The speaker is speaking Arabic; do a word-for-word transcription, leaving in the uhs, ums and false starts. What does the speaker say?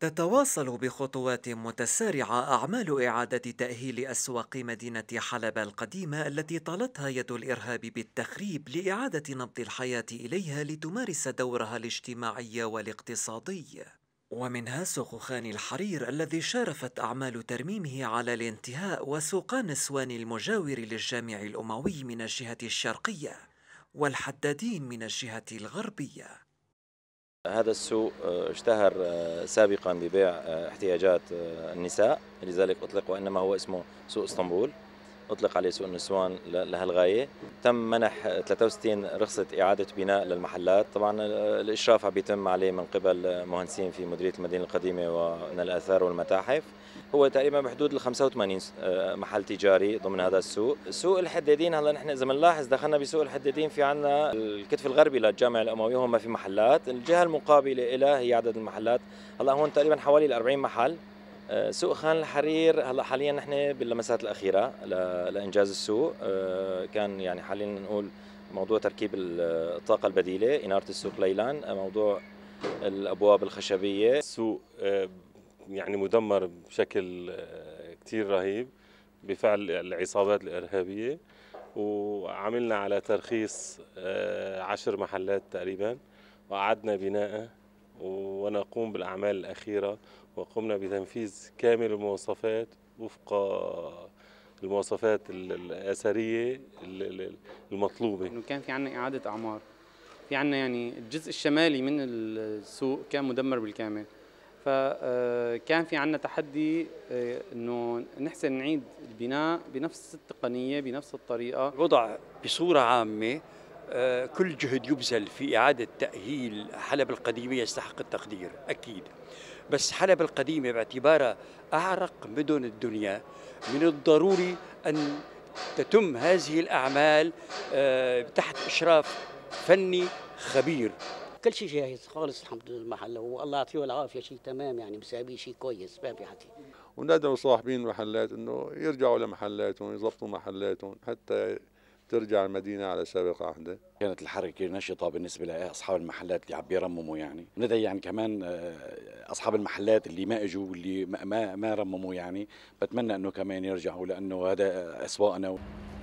تتواصل بخطوات متسارعة أعمال إعادة تأهيل أسواق مدينة حلب القديمة التي طالتها يد الإرهاب بالتخريب لإعادة نبض الحياة إليها لتمارس دورها الاجتماعي والاقتصادي. ومنها سوق خان الحرير الذي شارفت أعمال ترميمه على الانتهاء، وسوق نسوان المجاور للجامع الأموي من الجهة الشرقية، والحدادين من الجهة الغربية. هذا السوق آه، اشتهر آه، سابقا ببيع آه، احتياجات آه، النساء، لذلك أطلق، وإنما هو اسمه سوق اسطنبول. أطلق عليه سوق النسوان لهالغاية. تم منح ثلاثة وستين رخصة إعادة بناء للمحلات. طبعا الإشراف عم بيتم عليه من قبل مهندسين في مديرية المدينة القديمة ومن الآثار والمتاحف. هو تقريبا بحدود ال خمسة وثمانين محل تجاري ضمن هذا السوق. سوق الحدادين هلا نحن إذا بنلاحظ دخلنا بسوق الحدادين، في عنا الكتف الغربي للجامع الأموي هون ما في محلات، الجهة المقابلة إلى هي عدد المحلات. هلا هون تقريبا حوالي ال أربعين محل. سوق خان الحرير هلا حاليا نحن باللمسات الاخيره لانجاز السوق. كان يعني حاليا نقول موضوع تركيب الطاقه البديله، اناره السوق ليلا، موضوع الابواب الخشبيه. السوق يعني مدمر بشكل كثير رهيب بفعل العصابات الارهابيه، وعملنا على ترخيص عشر محلات تقريبا، واعدنا بناءه ونقوم بالاعمال الاخيره، وقمنا بتنفيذ كامل المواصفات وفق المواصفات الأثرية المطلوبة. إنه كان في عنا إعادة أعمار، في عنا يعني الجزء الشمالي من السوق كان مدمر بالكامل، فكان في عنا تحدي إنه نحسن نعيد البناء بنفس التقنية بنفس الطريقة. الوضع بصورة عامة كل جهد يبذل في إعادة تأهيل حلب القديمة يستحق التقدير أكيد، بس حلب القديمة باعتبارها أعرق مدن الدنيا من الضروري أن تتم هذه الأعمال تحت إشراف فني خبير. كل شيء جاهز خالص الحمد لله المحل، والله يعطيه العافية، شيء تمام يعني مساوي شيء كويس ما في حكي. وندعو صاحبين المحلات إنه يرجعوا لمحلاتهم، يضبطوا محلاتهم حتى ترجع المدينة على سابق عهدها. كانت الحركة نشطة بالنسبة لأصحاب المحلات اللي عم بيرمموا، يعني ندعي يعني كمان أصحاب المحلات اللي ما إجوا واللي ما ما رمموا، يعني بتمنى إنه كمان يرجعوا، لأنه هذا أسواقنا.